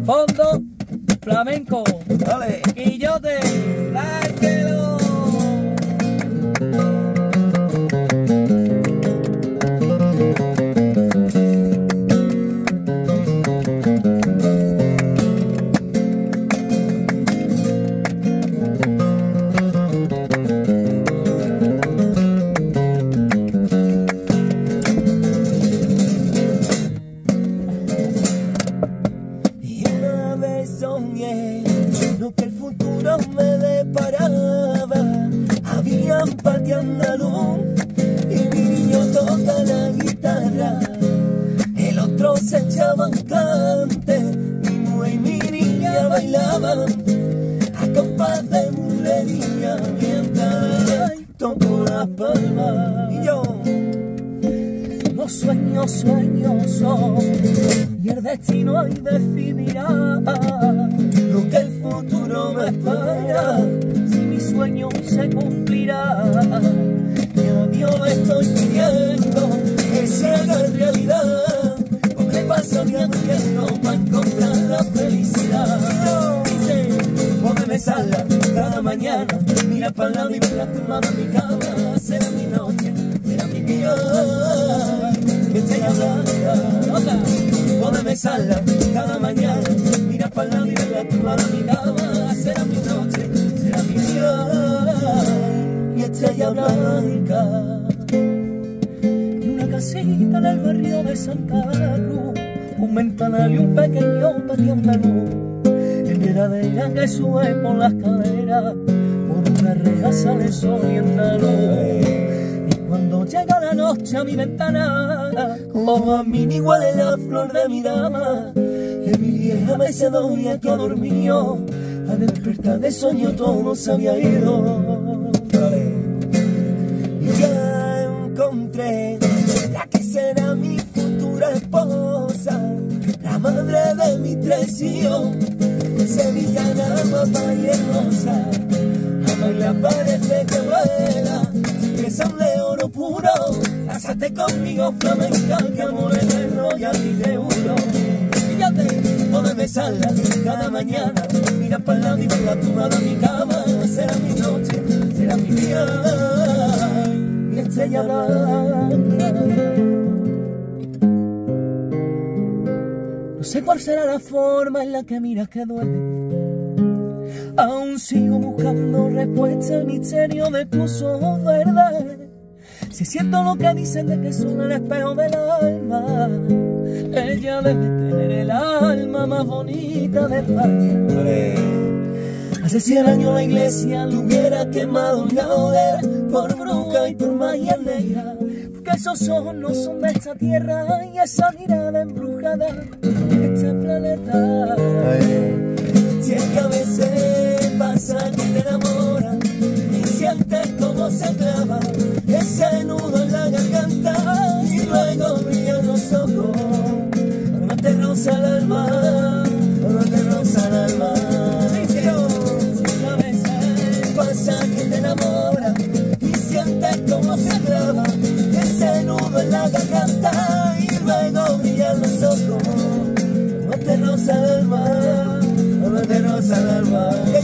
Fondo flamenco. Dale. Quillote, dártelo. Soñé lo que el futuro me deparaba. Había un patio andaluz y mi niño toca la guitarra, el otro se echaba un cante, mi mujer y mi niña bailaban a compás de mulería mientras tocó las palmas. Y yo, los sueños son y el destino ahí decidirá lo que el futuro me espera, si mi sueño se cumplirá. Y a Dios le estoy pidiendo que se haga realidad, porque paso mi hambriento para encontrar la felicidad. Dice, póngame sala cada mañana, mira para el lado y verla tumbada en mi cama. Será mi noche, será mi día, mi estrella blanca. Póngame sala cada mañana, mira para el lado y verla tumbada en mi cama. Será mi noche, será mi día, mi estrella blanca. Y una casita en el barrio de Santa Cruz, un ventanal y un pequeño patio andaluz, enredadera que sube por la escalera, por una reja sale el sol y andaluz. Cuando llega la noche a mi ventana, como a mí ni huele la flor de mi dama, que mi vieja mecedora que ha dormido, al despertar de sueño todo se había ido. Y ya encontré la que será mi futura esposa, la madre de mis 3 hijos, sevillana, guapa y hermosa. A bailar parece que vuela, que son de oro puro. Cásate conmigo, flamenca, que amor eterno y a ti te juro. Fíjate, póngame sala cada mañana, mira para el lado y verla tumbada en mi cama. Será mi noche, será mi día, mi estrella blanca. No sé cuál será la forma en la que miras que duele, aún sigo buscando respuesta al misterio de tus ojos verdes. Si siento lo que dicen de que son el espejo del alma, ella debe tener el alma más bonita de España. Hace 100 años la iglesia lo hubiera quemado en la hoguera, por bruja y por magia negra, porque esos ojos no son de esta tierra y esa mirada embrujada de este planeta. Si es que a veces pasa que te enamoras y sientes como se clava ese nudo en la garganta y luego brillan los ojos, no te roza el alma, no te roza el alma. Si a veces pasa que te enamoras y sientes como se clava ese nudo en la garganta y luego brillan los ojos, no te roza el alma, no te roza el alma.